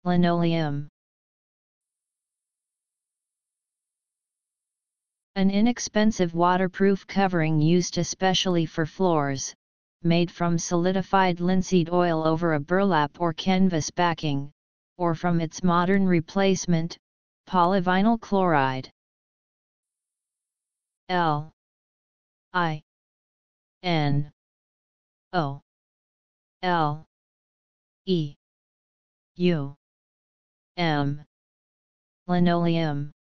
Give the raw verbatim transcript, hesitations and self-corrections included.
Linoleum. An inexpensive waterproof covering used especially for floors, made from solidified linseed oil over a burlap or canvas backing, or from its modern replacement, polyvinyl chloride. L I N O L E U M. Linoleum.